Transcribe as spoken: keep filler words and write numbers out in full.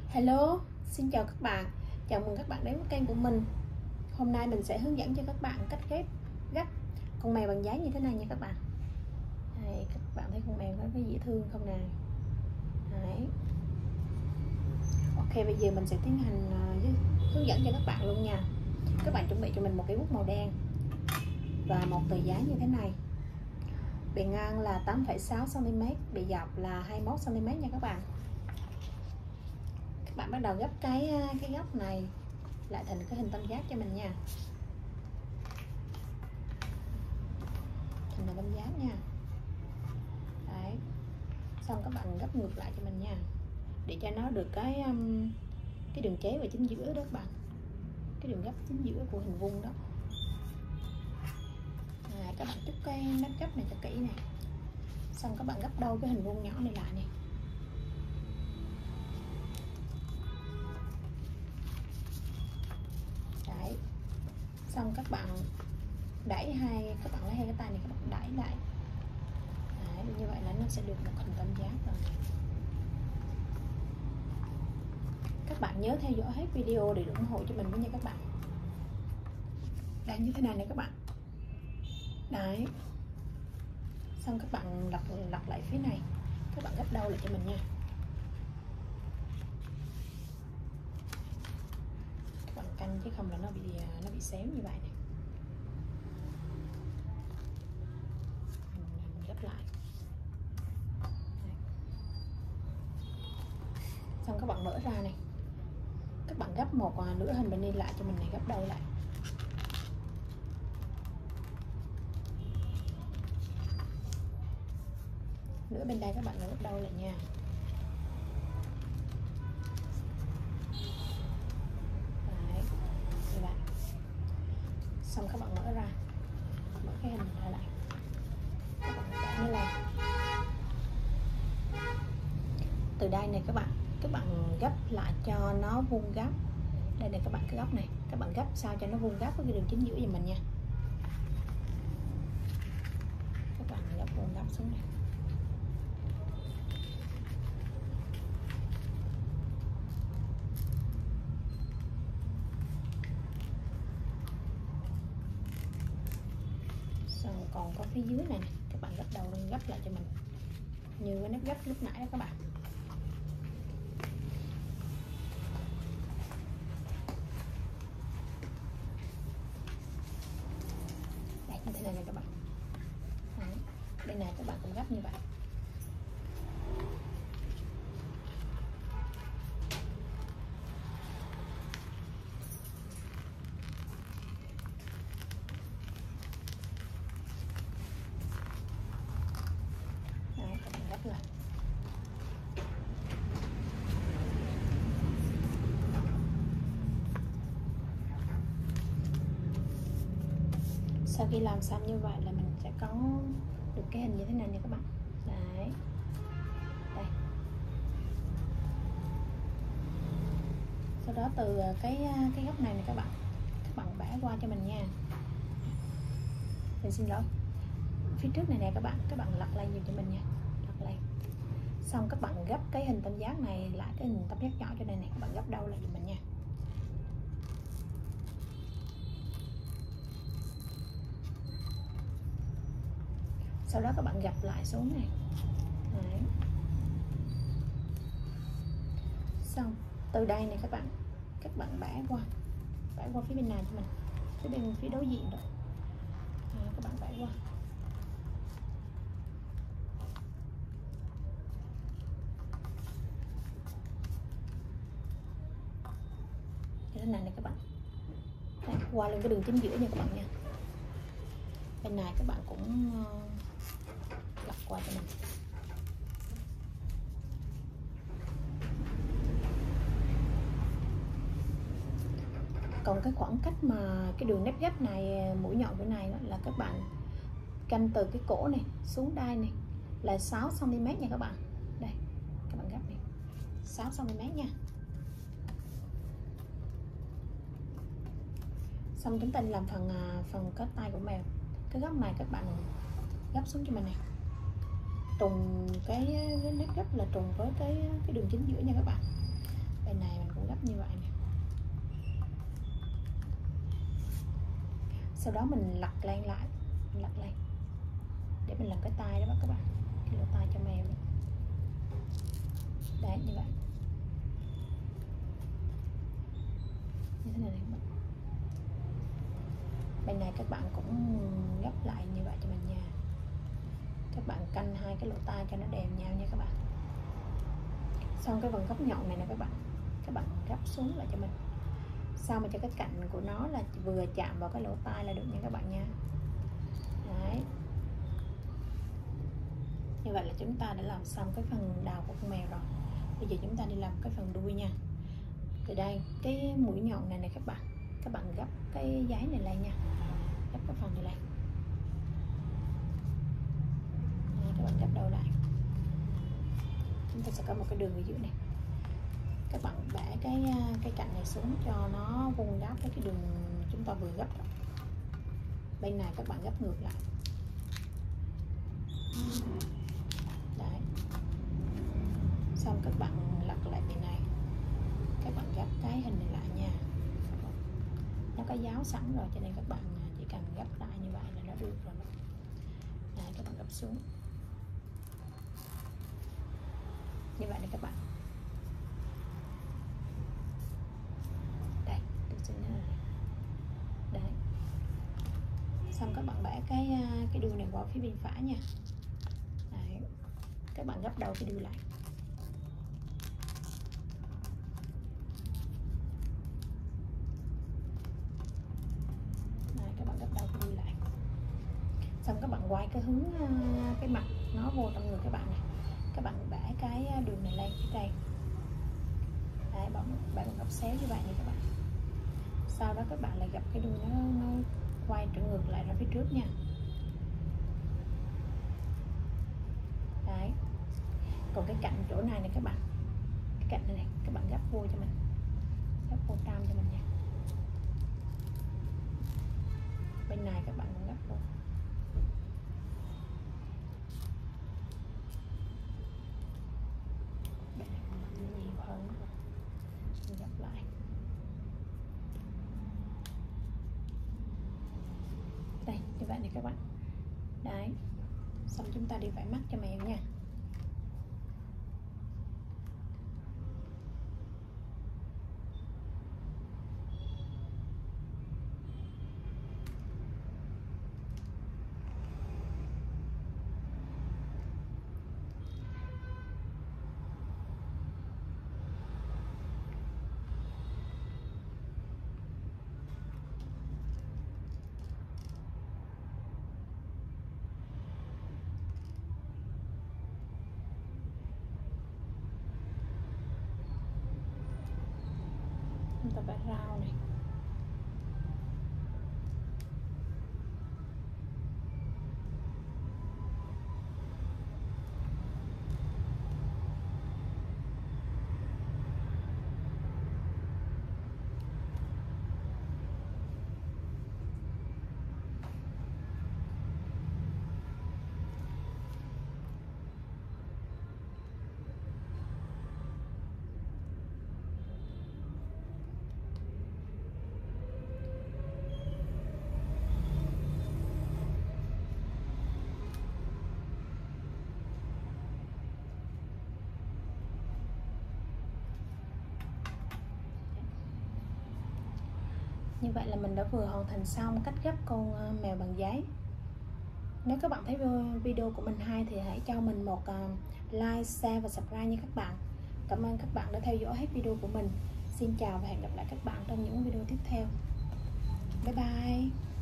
Hello, xin chào các bạn. Chào mừng các bạn đến với kênh của mình. Hôm nay mình sẽ hướng dẫn cho các bạn cách ghép gấp con mèo bằng giấy như thế này nha các bạn. Đây, các bạn thấy con mèo nó có dễ thương không nè. Đấy. Ok, bây giờ mình sẽ tiến hành uh, hướng dẫn cho các bạn luôn nha. Các bạn chuẩn bị cho mình một cái bút màu đen và một tờ giấy như thế này. Bề ngang là tám phẩy sáu xăng ti mét, bề dọc là hai mươi mốt xăng ti mét nha các bạn. Các bạn bắt đầu gấp cái cái góc này lại thành cái hình tam giác cho mình nha, thành là tam giác nha. Đấy, xong các bạn gấp ngược lại cho mình nha, để cho nó được cái um, cái đường chéo ở chính giữa đó các bạn, cái đường gấp chính giữa của hình vuông đó. À, các bạn chúc cái nắp gấp này cho kỹ này, xong các bạn gấp đôi cái hình vuông nhỏ này lại này. Đấy, xong các bạn đẩy hai, các bạn lấy hai cái tay này các bạn đẩy lại. Đấy, như vậy là nó sẽ được một hình tam giác rồi. Các bạn nhớ theo dõi hết video để ủng hộ cho mình với nha các bạn. Đây, như thế này này các bạn. Đấy, xong các bạn lật lật lại phía này, các bạn gấp đôi lại cho mình nha. Các bạn canh chứ không là nó bị nó bị xéo như vậy này. Mình gấp lại. Đấy. Xong các bạn mở ra này, các bạn gấp một nửa hình bên đây lại cho mình này, gấp đôi lại. Nửa bên đây các bạn gấp đôi lại nha. Đấy, như vậy. Xong các bạn mở ra, mở cái hình ra lại, các bạn để như này. Từ đây này các bạn, các bạn gấp lại cho nó vuông góc. Đây này các bạn, cái góc này các bạn gấp sao cho nó vuông góc với cái đường chính giữa giùm mình nha. Các bạn gấp vuông góc xuống này. Xong còn có phía dưới này, này các bạn gấp đầu lên, gấp lại cho mình như cái nếp gấp lúc nãy đó các bạn. Đây, như thế này này các bạn. Đấy, bên này các bạn cũng gấp như vậy. Đấy, các bạn gấp lại. Sau khi làm xong như vậy là mình sẽ có được cái hình như thế này nè các bạn. Đấy, đây. Sau đó từ cái cái góc này này các bạn, các bạn bẻ qua cho mình nha. Mình xin lỗi, phía trước này nè các bạn, các bạn lật lên giùm cho mình nha, lật lên. Xong các bạn gấp cái hình tam giác này lại cái hình tam giác nhỏ cho này này, các bạn gấp đôi lại giùm mình nha. Sau đó các bạn gập lại xuống này. Đấy. Xong từ đây này các bạn, các bạn bẻ qua, bẻ qua phía bên này cho mình, phía bên phía đối diện đó. À, các bạn bẻ qua. Như thế này này các bạn. Đây, qua lên cái đường chính giữa nha các bạn nha. Bên này các bạn cũng lật qua cho mình. Còn cái khoảng cách mà cái đường nếp gấp này, mũi nhọn cái này đó, là các bạn canh từ cái cổ này xuống đai này là sáu xăng ti mét nha các bạn. Đây, các bạn gấp này sáu xăng ti mét nha. Xong chúng ta làm phần phần kết tay của mèo. Cái góc này các bạn gấp xuống cho mình này, trùng cái, cái nếp gấp là trùng với cái cái đường chính giữa nha các bạn. Bên này mình cũng gấp như vậy nè. Sau đó mình lật lên lại, mình lật lên để mình làm cái tay đó các bạn, cái lỗ tai cho mèo đó. Đấy, như vậy, như thế này này các bạn. Bên này các bạn cũng gấp lại như vậy cho mình nha. Các bạn canh hai cái lỗ tai cho nó đều nhau nha các bạn. Xong cái phần góc nhọn này nè các bạn, các bạn gấp xuống lại cho mình, sao mà cho cái cạnh của nó là vừa chạm vào cái lỗ tai là được nha các bạn nha. Đấy, như vậy là chúng ta đã làm xong cái phần đầu của con mèo rồi. Bây giờ chúng ta đi làm cái phần đuôi nha. Từ đây cái mũi nhọn này này các bạn, các bạn gấp cái giấy này lên nha, gấp cái phần này lên. Đấy, các bạn gấp đầu lại, chúng ta sẽ có một cái đường ở giữa này. Các bạn bẻ cái cái cạnh này xuống cho nó vuông góc với cái đường chúng ta vừa gấp. Bên này các bạn gấp ngược lại. Đấy, xong các bạn lật lại bên này, các bạn gấp cái hình này lại nha. Nó có giáo sẵn rồi cho nên các bạn chỉ cần gấp lại như vậy là nó được rồi. Đấy, các bạn gấp xuống như vậy này các bạn. Đây, tôi xin này. Đấy, xong các bạn bẻ cái cái đuôi này qua phía bên phải nha. Đấy, các bạn gấp đầu cái đuôi lại. Đấy, các bạn gấp đầu cái đuôi lại. Xong các bạn quay cái hướng cái mặt nó vô trong người các bạn này. Các bạn bẻ cái đường này lên phía đây. Đấy, bạn bạn gấp xéo như vậy này các bạn. Sau đó các bạn lại gấp cái đuôi nó nó quay trở ngược lại ra phía trước nha. Đấy, còn cái cạnh chỗ này này các bạn, cái cạnh này, này các bạn gấp vô cho mình, gấp vô tam cho mình nha. Bên này các bạn cũng gấp vô. Bên này cũng nhiều hơn, mình gấp lại. Đây, như vậy này các bạn. Đấy, xong chúng ta đi vẽ mắt cho mèo nha. Chúng ta vẽ rau này. Như vậy là mình đã vừa hoàn thành xong cách gấp con mèo bằng giấy. Nếu các bạn thấy video của mình hay thì hãy cho mình một like, share và subscribe nha các bạn. Cảm ơn các bạn đã theo dõi hết video của mình. Xin chào và hẹn gặp lại các bạn trong những video tiếp theo. Bye bye.